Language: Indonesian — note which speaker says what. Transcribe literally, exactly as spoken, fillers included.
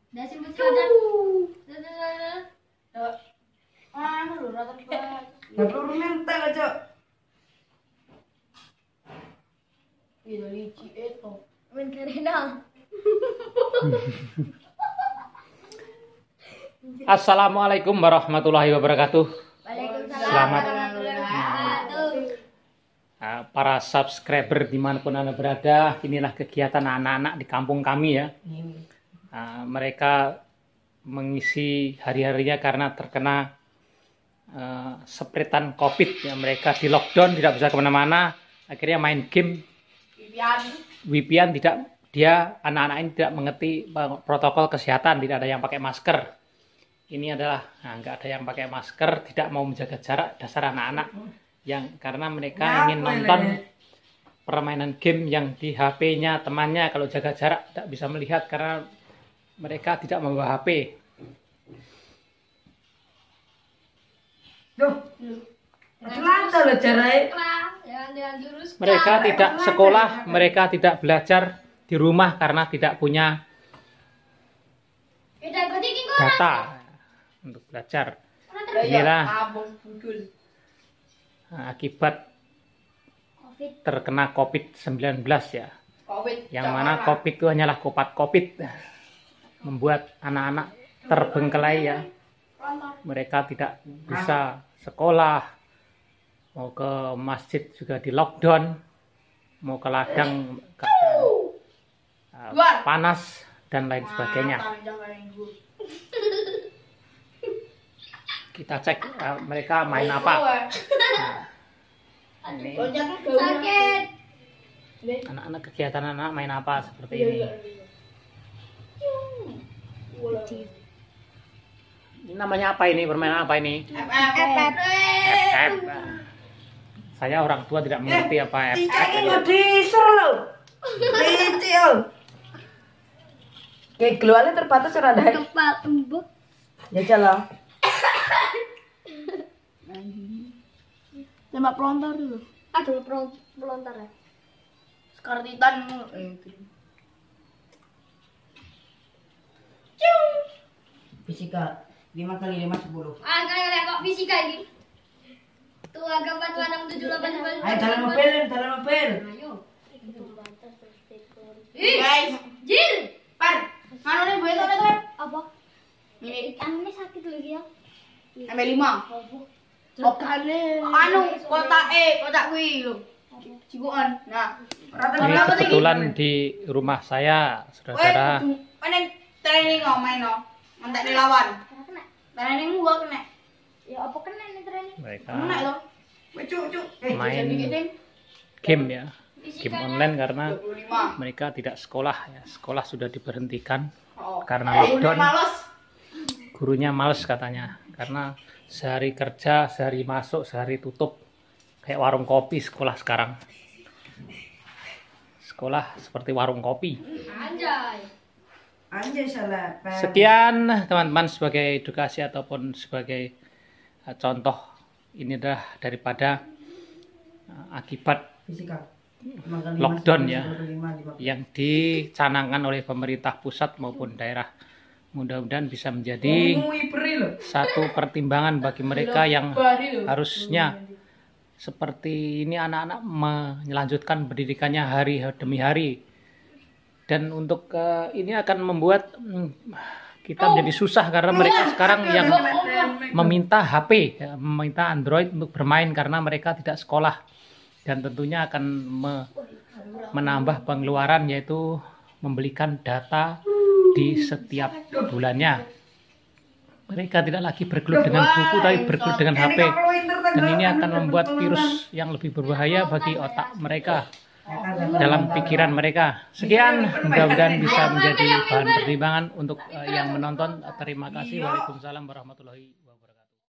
Speaker 1: Dah simpul saja. Dah. Ah, lu rata kuat.
Speaker 2: Peluru mental aja.
Speaker 1: Iya, licik itu. Main kerenang.
Speaker 3: Assalamualaikum warahmatullahi wabarakatuh.
Speaker 1: Waalaikumsalam
Speaker 3: Selamat
Speaker 1: warahmatullahi wabarakatuh.
Speaker 3: uh, para subscriber dimanapun Anda berada. Inilah kegiatan anak-anak di kampung kami ya. Uh, mereka mengisi hari-harinya karena terkena uh, sepretan COVID ya. Mereka di lockdown, tidak bisa kemana-mana. Akhirnya main game. Wipian tidak, dia anak-anak ini tidak mengerti protokol kesehatan, tidak ada yang pakai masker. Ini adalah, nah, nggak ada yang pakai masker, tidak mau menjaga jarak, dasar anak-anak yang karena mereka
Speaker 2: Nah,
Speaker 3: ingin nonton permainan game yang di H P-nya temannya. Kalau jaga jarak tidak bisa melihat karena mereka tidak membawa H P.
Speaker 2: Duh, celaka loh jarai.
Speaker 3: Mereka tidak sekolah, mereka tidak belajar di rumah karena tidak punya data untuk belajar. Inilah nah, akibat terkena COVID sembilan belas ya. Yang mana COVID itu hanyalah kopat COVID. Membuat anak-anak terbengkelai ya. Mereka tidak bisa sekolah, mau ke masjid juga di lockdown, mau ke ladang keadaan uh, panas dan lain sebagainya. Kita cek uh, mereka main apa. Nah, ini
Speaker 1: Sakit.
Speaker 3: anak-anak, kegiatan anak main apa seperti ini. Ini namanya apa ini? Permainan apa ini? F F. Saya orang tua tidak mengerti apa F F.
Speaker 2: Ini nggak diser loh. Kecil. Kayak keluarnya terbatas orang dah.
Speaker 1: Tempat embuk.
Speaker 2: Ya jalan.
Speaker 1: Tembak pelontar dulu. Aduh, pelontar ya. Sekartitan.
Speaker 2: Fisika lima kali lima sepuluh.
Speaker 1: Ah, kayak kok fisika ini. Tuh agak bantu enam tujuh delapan sembilan.
Speaker 2: Ayo dalam mobil, dalam mobil.
Speaker 1: Ayo. Ih, guys, Jil. Par, mana nih buat apa tuh? Apa? Ini kan ini sakit lagi ya. M lima. Lokale. Anu, kotak E, kotak kuwi lho. Ciguan. Nah,
Speaker 3: Ini kebetulan di rumah saya, saudara.
Speaker 1: Mana training oh main oh. Mantak dilawan. Training gua kena. Ya apa kena nih training?
Speaker 3: Mereka
Speaker 1: Kena lo.
Speaker 2: Cuk, cuk.
Speaker 3: main game ya, game online karena mereka tidak sekolah ya. Sekolah sudah diberhentikan karena lockdown. Gurunya males katanya karena sehari kerja, sehari masuk, sehari tutup. Kayak warung kopi sekolah sekarang. Sekolah seperti warung kopi.
Speaker 1: Anjay.
Speaker 2: Anjay salah.
Speaker 3: Sekian teman-teman sebagai edukasi ataupun sebagai uh, contoh ini adalah daripada uh, akibat
Speaker 2: Fisika.
Speaker 3: lockdown ya yang dicanangkan oleh pemerintah pusat maupun daerah. Mudah-mudahan bisa menjadi satu pertimbangan bagi mereka yang harusnya seperti ini anak-anak melanjutkan pendidikannya hari demi hari. Dan untuk uh, ini akan membuat um, kita menjadi susah karena mereka sekarang yang meminta H P, ya, meminta Android untuk bermain karena mereka tidak sekolah. Dan tentunya akan me menambah pengeluaran yaitu membelikan data di setiap bulannya. Mereka tidak lagi bergelut dengan buku tapi bergelut dengan H P. Dan ini akan membuat virus yang lebih berbahaya bagi otak mereka, dalam pikiran mereka. Sekian, mudah-mudahan bisa menjadi bahan pertimbangan untuk uh, yang menonton. Terima kasih. Waalaikumsalam warahmatullahi wabarakatuh.